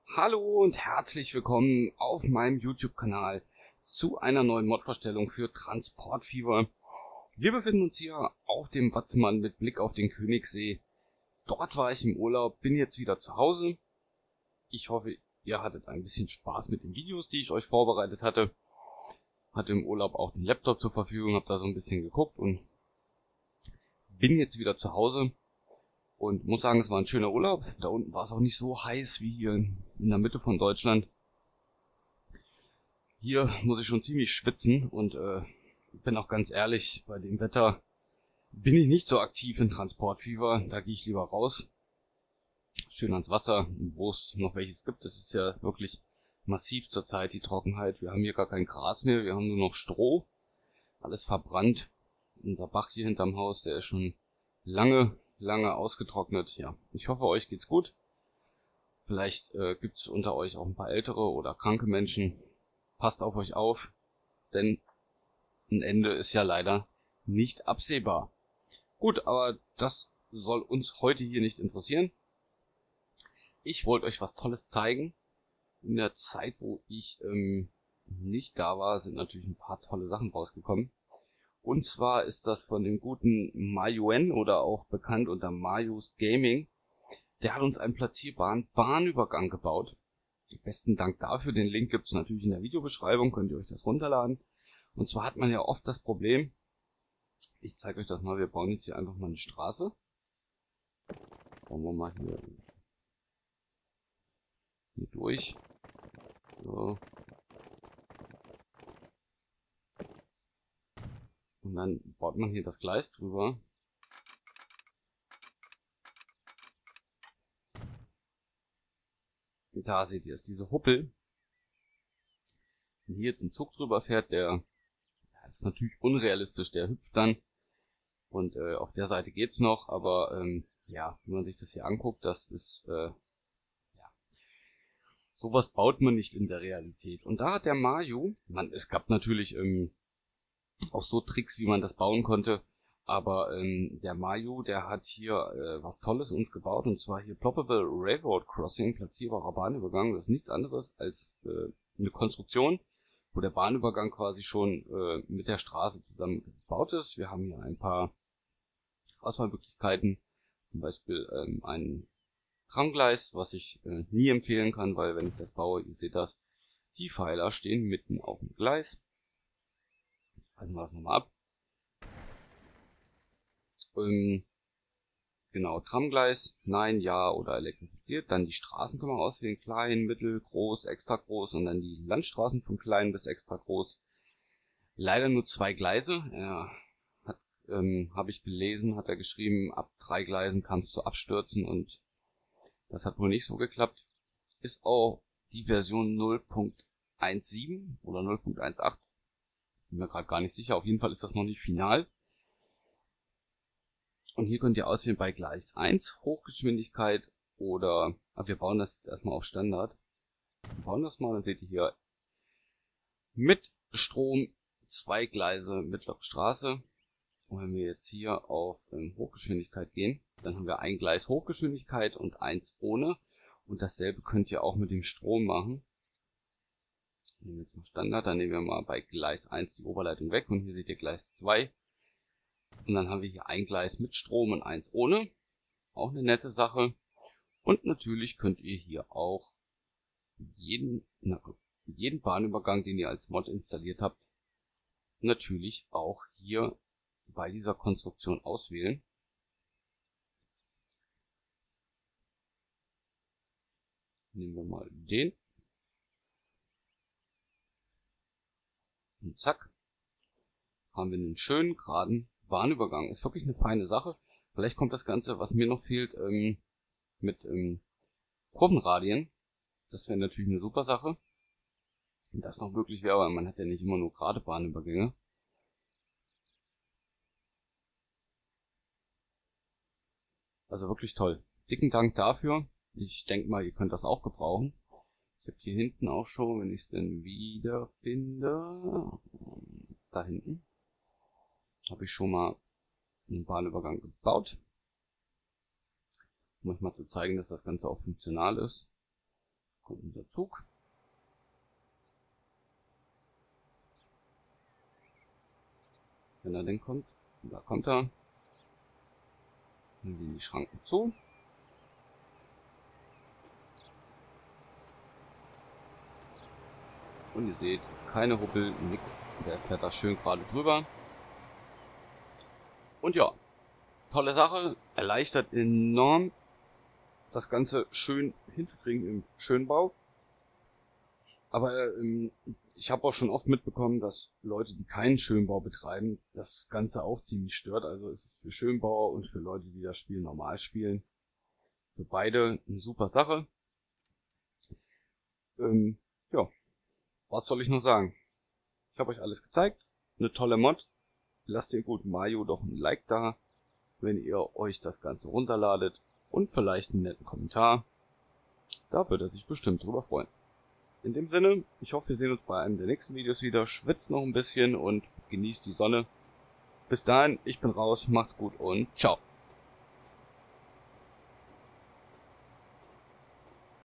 Hallo und herzlich willkommen auf meinem YouTube-Kanal zu einer neuen Mod-Vorstellung für Transport Fever. Wir befinden uns hier auf dem Watzmann mit Blick auf den Königssee. Dort war ich im Urlaub, bin jetzt wieder zu Hause. Ich hoffe, ihr hattet ein bisschen Spaß mit den Videos, die ich euch vorbereitet hatte. Hatte im Urlaub auch den Laptop zur Verfügung, habe da so ein bisschen geguckt und bin jetzt wieder zu Hause. Und muss sagen, es war ein schöner Urlaub. Da unten war es auch nicht so heiß wie hier in der Mitte von Deutschland. Hier muss ich schon ziemlich schwitzen und bin auch ganz ehrlich, bei dem Wetter bin ich nicht so aktiv in Transportfieber. Da gehe ich lieber raus. Schön ans Wasser, wo es noch welches gibt. Es ist ja wirklich massiv zurzeit die Trockenheit. Wir haben hier gar kein Gras mehr, wir haben nur noch Stroh. Alles verbrannt. Unser Bach hier hinterm Haus, der ist schon lange ausgetrocknet. Ja, ich hoffe, euch geht's gut. Vielleicht gibt's unter euch auch ein paar ältere oder kranke Menschen. Passt auf euch auf, denn ein Ende ist ja leider nicht absehbar. Gut, aber das soll uns heute hier nicht interessieren. Ich wollte euch was Tolles zeigen. In der Zeit, wo ich nicht da war, sind natürlich ein paar tolle Sachen rausgekommen. Und zwar ist das von dem guten Mayuen oder auch bekannt unter Mayus Gaming. Der hat uns einen platzierbaren Bahnübergang gebaut. Besten Dank dafür. Den Link gibt es natürlich in der Videobeschreibung. Könnt ihr euch das runterladen. Und zwar hat man ja oft das Problem, ich zeige euch das mal, wir bauen jetzt hier einfach mal eine Straße. Bauen wir mal hier durch. So. Und dann baut man hier das Gleis drüber. Und da seht ihr, ist diese Huppel. Wenn hier jetzt ein Zug drüber fährt, das ist natürlich unrealistisch, der hüpft dann. Und auf der Seite geht's noch, aber ja, wenn man sich das hier anguckt, das ist, ja, sowas baut man nicht in der Realität. Und da hat der Mayu, es gab natürlich auch so Tricks, wie man das bauen konnte. Aber der Mayu, der hat hier was Tolles uns gebaut. Und zwar hier Ploppable Railroad Crossing, platzierbarer Bahnübergang. Das ist nichts anderes als eine Konstruktion, wo der Bahnübergang quasi schon mit der Straße zusammen gebaut ist. Wir haben hier ein paar Auswahlmöglichkeiten. Zum Beispiel ein Tramgleis, was ich nie empfehlen kann, weil wenn ich das baue, ihr seht das, die Pfeiler stehen mitten auf dem Gleis. Halten wir das nochmal ab. Genau, Tramgleis, nein, ja oder elektrifiziert. Dann die Straßen können wir auswählen, klein, mittel, groß, extra groß und dann die Landstraßen von klein bis extra groß. Leider nur 2 Gleise. Habe ich gelesen, hat er geschrieben, ab 3 Gleisen kann es zu Abstürzen und das hat wohl nicht so geklappt. Ist auch die Version 0.17 oder 0.18. Bin mir gerade gar nicht sicher. Auf jeden Fall ist das noch nicht final. Und hier könnt ihr auswählen bei Gleis 1 Hochgeschwindigkeit oder, wir bauen das jetzt erstmal auf Standard. Wir bauen das mal, dann seht ihr hier mit Strom 2 Gleise mittlere Straße. Und wenn wir jetzt hier auf Hochgeschwindigkeit gehen, dann haben wir ein Gleis Hochgeschwindigkeit und eins ohne. Und dasselbe könnt ihr auch mit dem Strom machen. Nehmen wir jetzt mal Standard, dann nehmen wir mal bei Gleis 1 die Oberleitung weg und hier seht ihr Gleis 2. Und dann haben wir hier ein Gleis mit Strom und eins ohne. Auch eine nette Sache. Und natürlich könnt ihr hier auch jeden Bahnübergang, den ihr als Mod installiert habt, natürlich auch hier bei dieser Konstruktion auswählen. Nehmen wir mal den. Und zack. Haben wir einen schönen, geraden Bahnübergang. Ist wirklich eine feine Sache. Vielleicht kommt das Ganze, was mir noch fehlt, mit Kurvenradien. Das wäre natürlich eine super Sache. Wenn das noch möglich wäre, aber man hat ja nicht immer nur gerade Bahnübergänge. Also wirklich toll. Dicken Dank dafür. Ich denke mal, ihr könnt das auch gebrauchen. Ich habe hier hinten auch schon, wenn ich es denn wieder finde, da hinten, habe ich schon mal einen Bahnübergang gebaut. Um euch mal zu zeigen, dass das Ganze auch funktional ist. Kommt unser Zug. Wenn er denn kommt. Und da kommt er. Dann gehen die Schranken zu. Und ihr seht, keine Hubbel, nix. Der fährt da schön gerade drüber. Und ja, tolle Sache. Erleichtert enorm, das Ganze schön hinzukriegen im Schönbau. Aber ich habe auch schon oft mitbekommen, dass Leute, die keinen Schönbau betreiben, das Ganze auch ziemlich stört. Also es ist für Schönbauer und für Leute, die das Spiel normal spielen, für beide eine super Sache. Ja, was soll ich noch sagen? Ich habe euch alles gezeigt. Eine tolle Mod. Lasst den guten Mario doch ein Like da, wenn ihr euch das Ganze runterladet. Und vielleicht einen netten Kommentar. Da würde er sich bestimmt drüber freuen. In dem Sinne, ich hoffe, wir sehen uns bei einem der nächsten Videos wieder. Schwitzt noch ein bisschen und genießt die Sonne. Bis dahin, ich bin raus, macht's gut und ciao.